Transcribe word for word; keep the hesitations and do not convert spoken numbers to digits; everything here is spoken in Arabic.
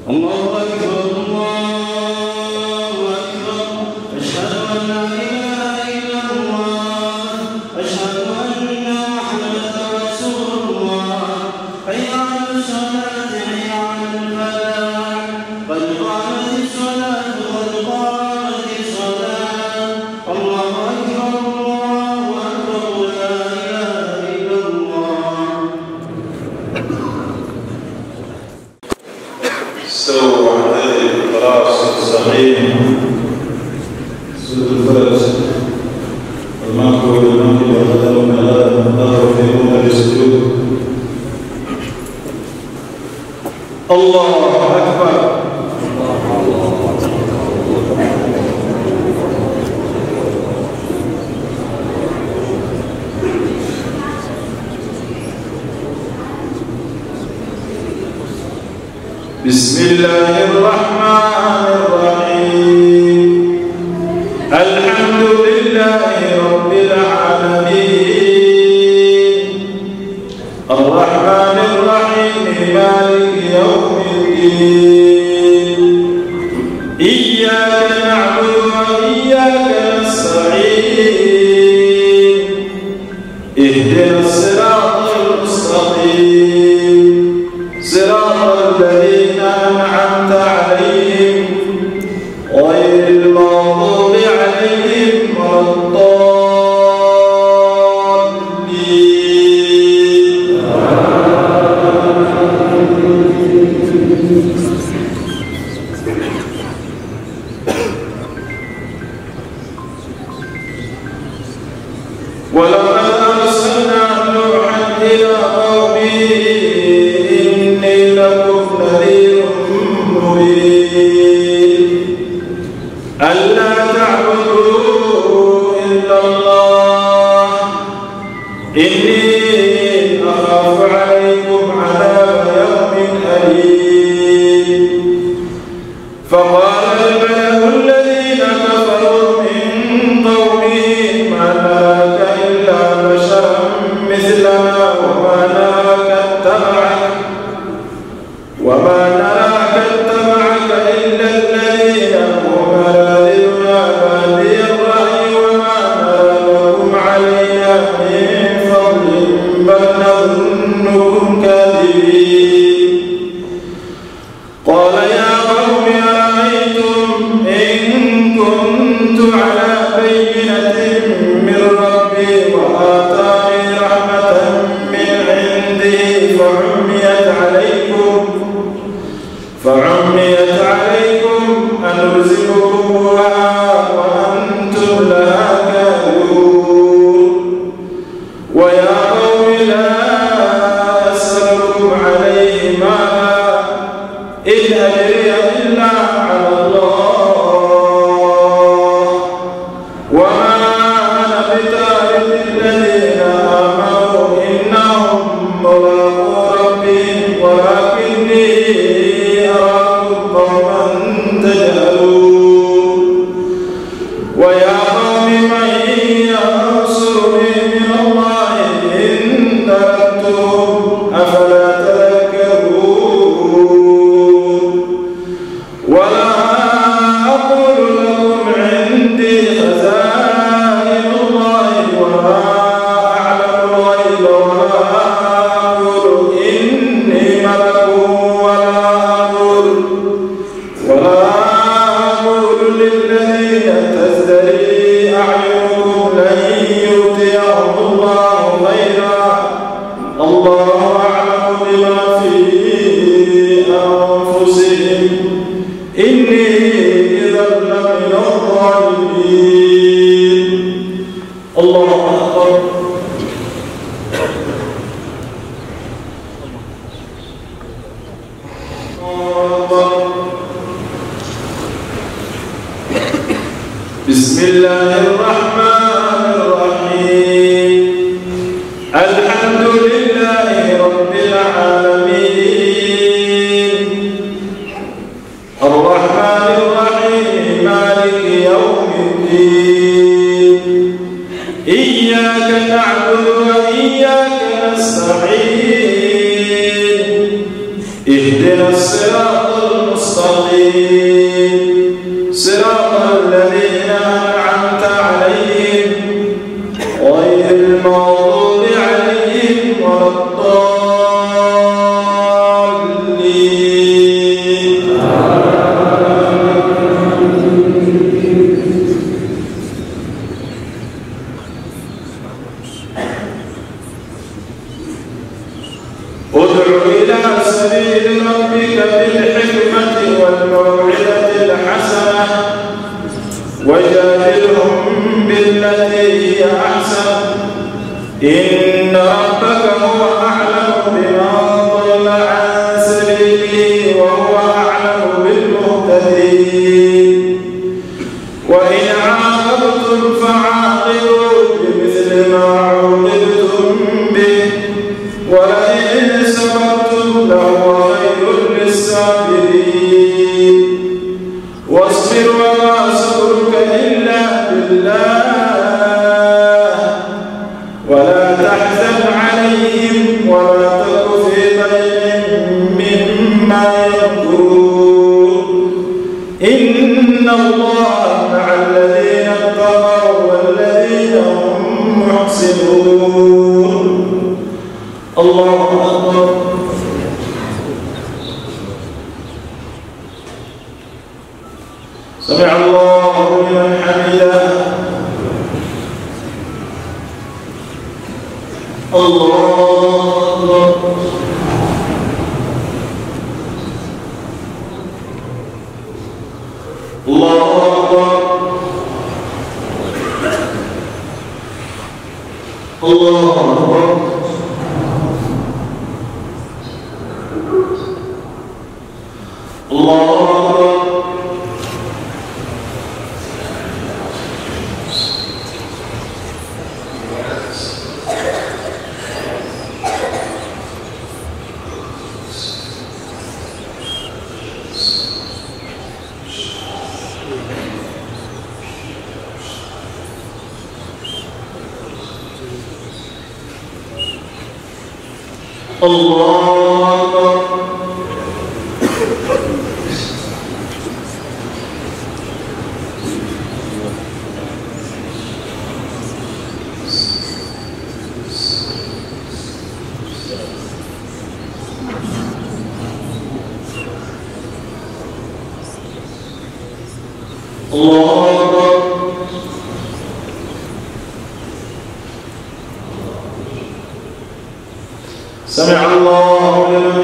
بسم الله الرحمن الرحيم الحمد لله رب العالمين الرحمن الرحيم مالك يوم الدين إياك نعبد وإياك نستعين اهدنا الصراط المستقيم صراط الذين أنعمت عليهم غير المغضوب عليهم ولا الضالين. ولقد أرسلنا نوحا إلى قومه إني لكم نذير مبين ألا تعبدوا إلا الله إني أخاف عليكم عذاب يوم أليم. فقال الملأ الذين كفروا من قومه ما نراك إلا بشرا مثلنا وما نراك اتبعك وما نراك اتبعك إلا الذين هم أراذلنا بادي الرأي وما نرى لكم علينا من فضل بل نظنكم كاذبين. قال يا قوم أرأيتم إن كنت على بينة من ربي وآتاني رحمة من عنده فعميت عليكم فعميت عليكم أنلزمكموها وأنتم لها كارهون. ويا قوم لا أسألكم عليه مالا إن أجري إلا على الله وما أنا بطارد الذين آمنوا إنهم ملاقو ربهم ولكني أراكم قوما تجهلون. ويا قوم من ينصرني من الله إن تركتهم أفلا تذكرون. ولا أقول لكم عندي خزائن الله ولا أعلم الغيب ولا أقول إني ملك ولا أقول ولا أقول للذين تزدري أعينكم لن يؤتيهم الله خيرا الله أعلم بما في أنفسهم إني إذا لمن الظالمين. الله أكبر. بسم الله الرحمن الرحيم الحمد لله رب العالمين الرحمن الرحيم مالك يوم الدين إياك نعبد وإياك نستعين اهدنا الصراط المستقيم المستقيم صراط الذين أنعمت عليهم غير المغضوب عليهم ولا الضالين. ادع إلى سبيل ربك بالحكمة والموعظة الحسنة وجادلهم بالتي هي أحسن إن ربك هو أعلم بمن ضل عن سبيله وهو أعلم بالمهتدين. وإن عاقبتم فعاقبوا بمثل ما عوقبتم به ولئن صبرتم لهو خير للصابرين. واصبر وما صبرك إلا بالله ولا تحزن عليهم ولا تك في ضيق مما يمكرون إن الله مع الذين اتقوا والذين هم محسنون. الله أكبر. سمع الله لمن حمده. الله أكبر. الله أكبر. الله أكبر. الله أكبر. الله أكبر. الله أكبر. سمع الله لمن